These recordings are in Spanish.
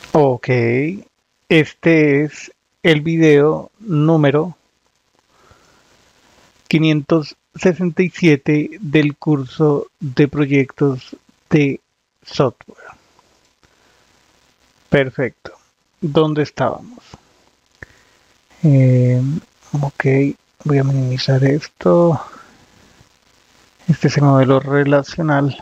Ok, este es el video número 567 del curso de proyectos de software. Perfecto. ¿Dónde estábamos? Eh, ok, voy a minimizar esto. Este es el modelo relacional.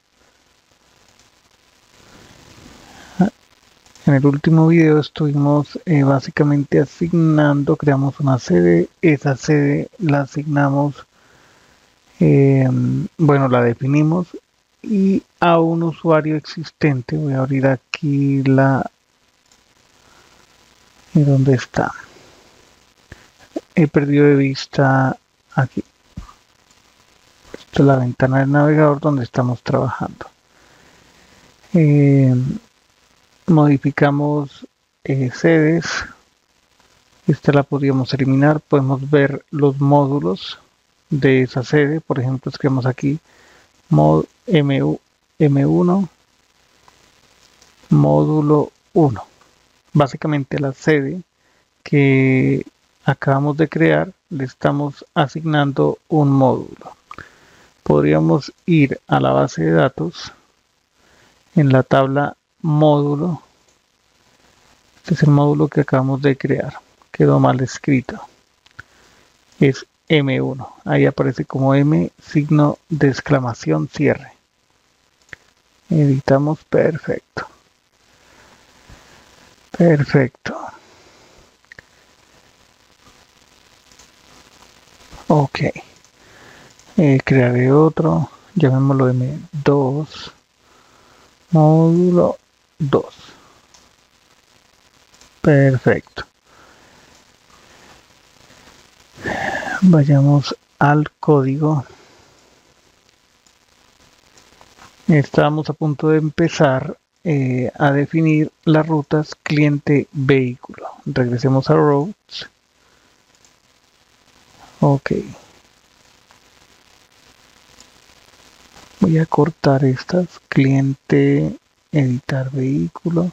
En el último video estuvimos básicamente asignando, creamos una sede, esa sede la asignamos, bueno, la definimos y a un usuario existente. Voy a abrir aquí ¿dónde está? He perdido de vista aquí. Esta es la ventana del navegador donde estamos trabajando. Eh, Modificamos sedes. Esta la podríamos eliminar. Podemos ver los módulos de esa sede. Por ejemplo, escribimos aquí mod M1 módulo 1. Básicamente la sede que acabamos de crear le estamos asignando un módulo. Podríamos ir a la base de datos en la tabla módulo. Este es el módulo que acabamos de crear. Quedó mal escrito. Es M1. Ahí aparece como M, signo de exclamación, cierre. Editamos, perfecto. Perfecto. Ok. Crearé otro. Llamémoslo M2. Módulo 2. Perfecto. Vayamos al código. Estamos a punto de empezar a definir las rutas cliente-vehículo. Regresemos a routes. Ok. Voy a cortar estas. Cliente, editar vehículo.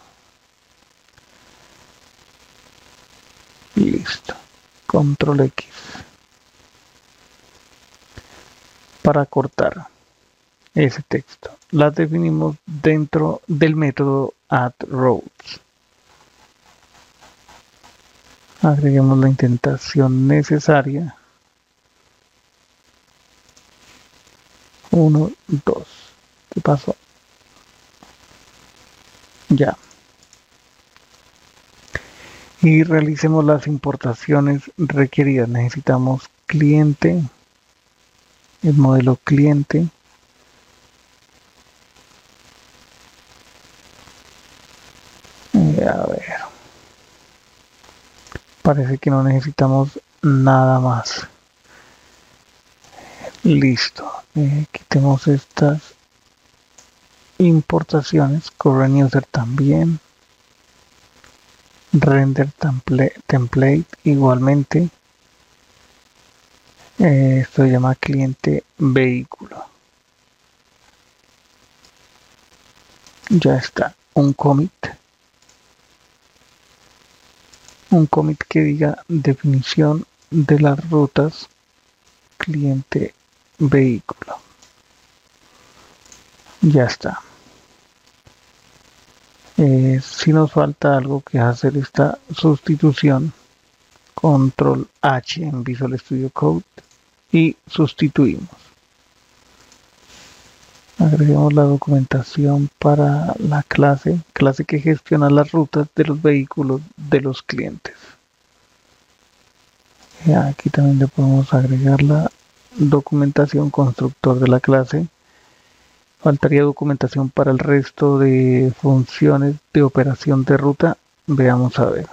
Listo. Control X. Para cortar ese texto. Las definimos dentro del método addRoutes. Agreguemos la indentación necesaria. 1, 2. ¿Qué pasó? Ya. Y realicemos las importaciones requeridas. Necesitamos cliente, el modelo cliente. A ver. Parece que no necesitamos nada más. Listo. Quitemos estas importaciones. Current user también. Render template igualmente. Esto se llama cliente vehículo. Ya está. Un commit que diga definición de las rutas cliente vehículo. Ya está. Si nos falta algo que hacer esta sustitución, control H en Visual Studio Code y sustituimos. Agregamos la documentación para la clase que gestiona las rutas de los vehículos de los clientes. Aquí también le podemos agregar la documentación constructor de la clase. Faltaría documentación para el resto de funciones de operación de ruta. Veamos a ver.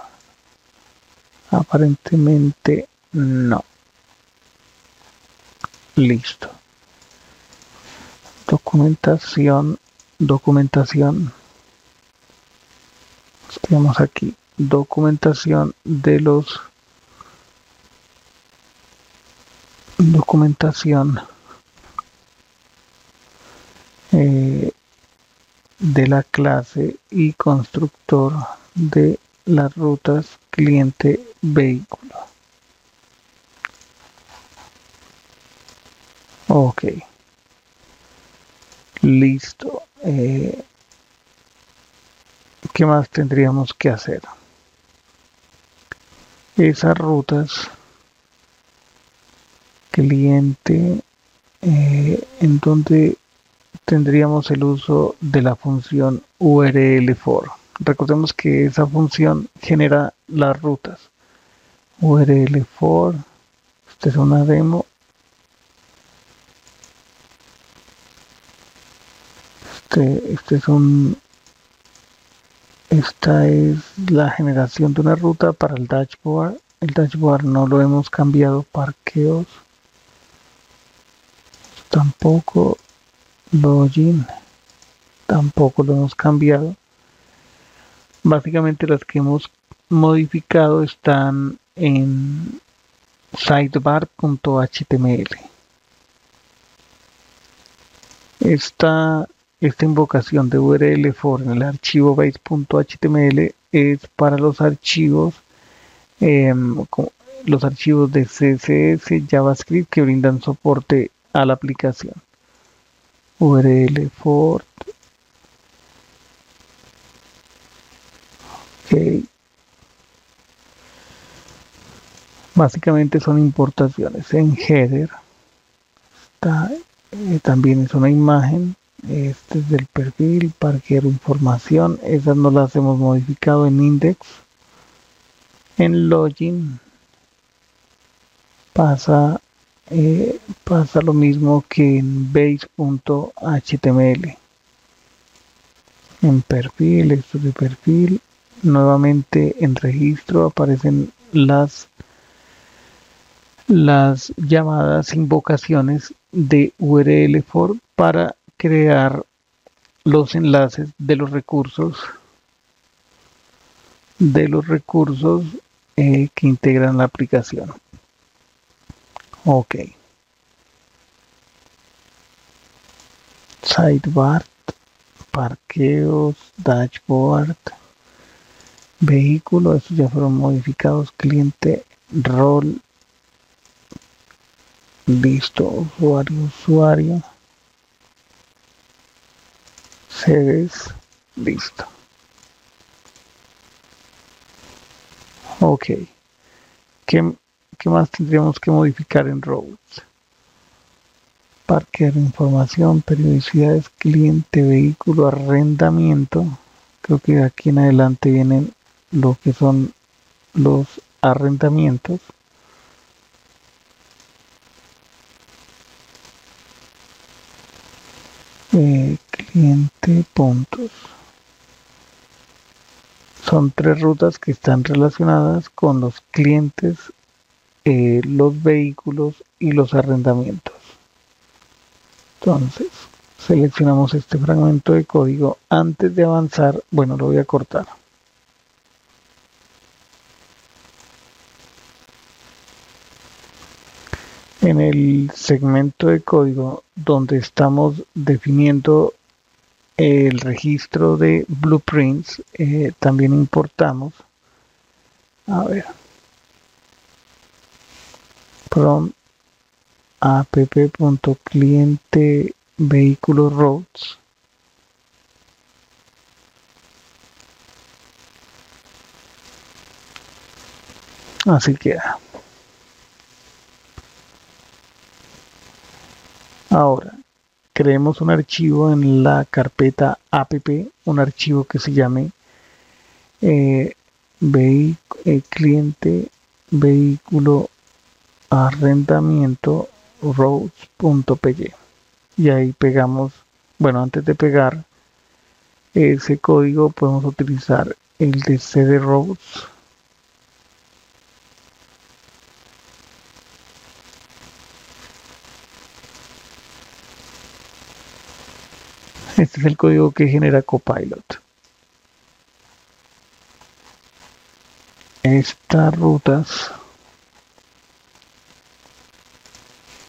Aparentemente no. Listo. Documentación. Tenemos aquí documentación de los documentación de la clase y constructor de las rutas cliente vehículo. Ok, listo. ¿Qué más tendríamos que hacer? Esas rutas cliente en donde tendríamos el uso de la función URL for. Recordemos que esa función genera las rutas. URL for, esta es una demo. Esta es la generación de una ruta para el dashboard. El dashboard no lo hemos cambiado. Parqueos tampoco. Login tampoco lo hemos cambiado. Básicamente las que hemos modificado están en sidebar.html. Esta invocación de URL for en el archivo base.html es para los archivos los archivos de CSS, JavaScript que brindan soporte a la aplicación. URL for. Okay. Básicamente son importaciones. En header también es una imagen. Este es del perfil, parqueadero información. Esas no las hemos modificado en index. En login pasa lo mismo que en base.html. En perfil, esto de perfil, nuevamente en registro aparecen las llamadas invocaciones de URL for para crear los enlaces de los recursos que integran la aplicación. Ok. Sidebar, parqueos, dashboard, vehículo, estos ya fueron modificados, cliente, rol, listo, usuario, sedes, listo. Ok. ¿Qué más tendríamos que modificar en roads? Parquear información, periodicidades, cliente, vehículo, arrendamiento. Creo que de aquí en adelante vienen lo que son los arrendamientos. Cliente, puntos. Son 3 rutas que están relacionadas con los clientes, los vehículos y los arrendamientos. Entonces, seleccionamos este fragmento de código. Antes de avanzar, bueno, lo voy a cortar. En el segmento de código donde estamos definiendo el registro de blueprints, también importamos, a ver, from app.cliente vehículos roads. Así queda. Ahora, creemos un archivo en la carpeta app, un archivo que se llame cliente vehículo arrendamiento roads.py y ahí pegamos, bueno, antes de pegar ese código podemos utilizar el de cd roads. Este es el código que genera Copilot. Estas rutas,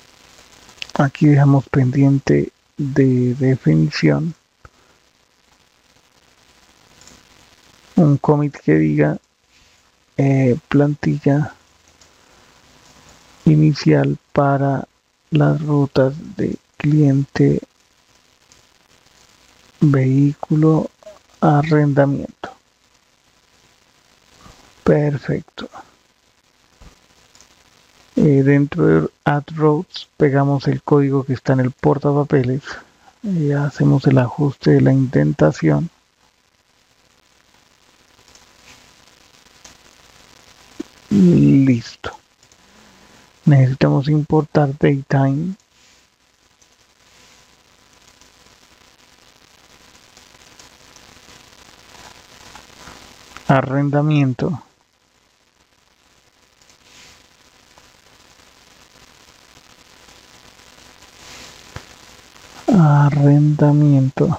aquí dejamos pendiente de definición. un commit que diga plantilla inicial para las rutas de cliente, vehículo, arrendamiento. Perfecto. Dentro de Add Routes pegamos el código que está en el portapapeles. Hacemos el ajuste de la indentación. Listo. Necesitamos importar Daytime. Arrendamiento. Arrendamiento.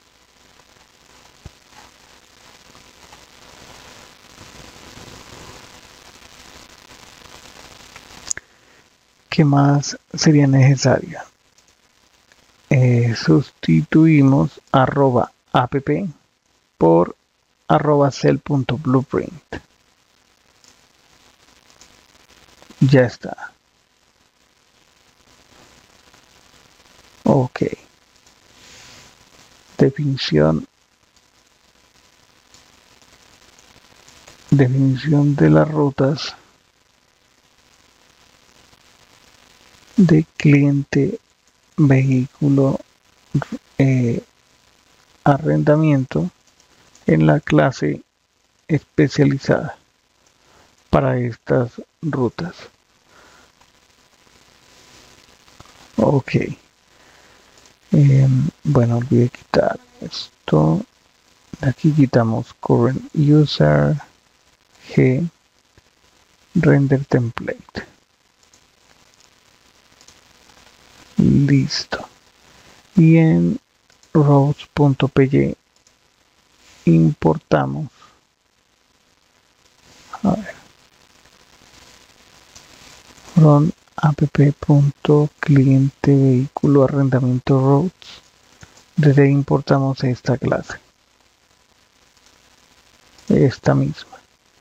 ¿Qué más sería necesario? Sustituimos @app por @cell.blueprint. Ya está. Ok. Definición de las rutas de cliente, vehículo, arrendamiento en la clase especializada para estas rutas. Ok. Bueno, olvidé quitar esto. De aquí quitamos current user g render template. Listo. Y en routes.py importamos, a ver, from app.cliente vehículo arrendamiento routes. Desde ahí importamos esta clase, esta misma,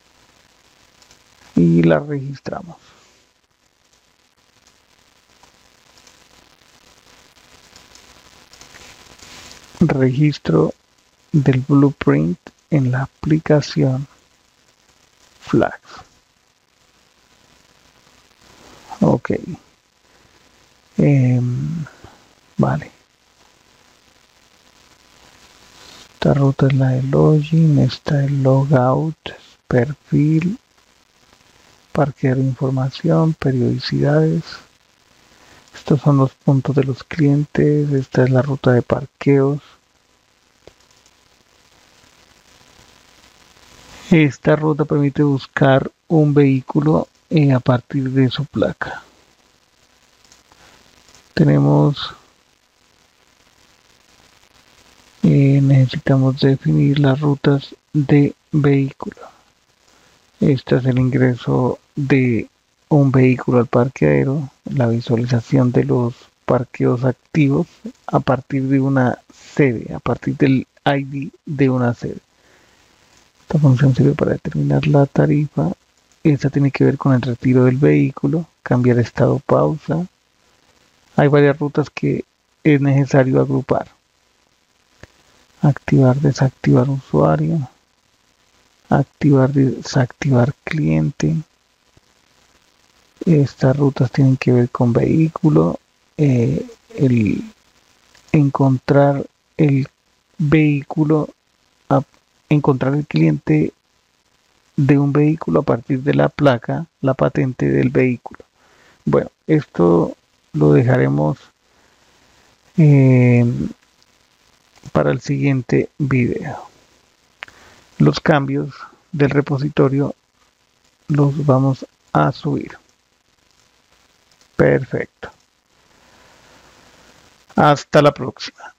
y la registramos. Registro del blueprint en la aplicación Flags. Ok. Vale. Esta ruta es la de login, esta es logout, perfil, parquear información, periodicidades. Estos son los puntos de los clientes. Esta es la ruta de parqueos. Esta ruta permite buscar un vehículo a partir de su placa. Tenemos, necesitamos definir las rutas de vehículo. Este es el ingreso de un vehículo al parqueadero, la visualización de los parqueos activos a partir de una sede, a partir del ID de una sede. Esta función sirve para determinar la tarifa. Esta tiene que ver con el retiro del vehículo, cambiar estado pausa. Hay varias rutas que es necesario agrupar. Activar, desactivar usuario. Activar, desactivar cliente. Estas rutas tienen que ver con vehículo, el encontrar el vehículo, encontrar el cliente de un vehículo a partir de la placa, la patente del vehículo. Bueno, esto lo dejaremos para el siguiente video. Los cambios del repositorio los vamos a subir. Perfecto. Hasta la próxima.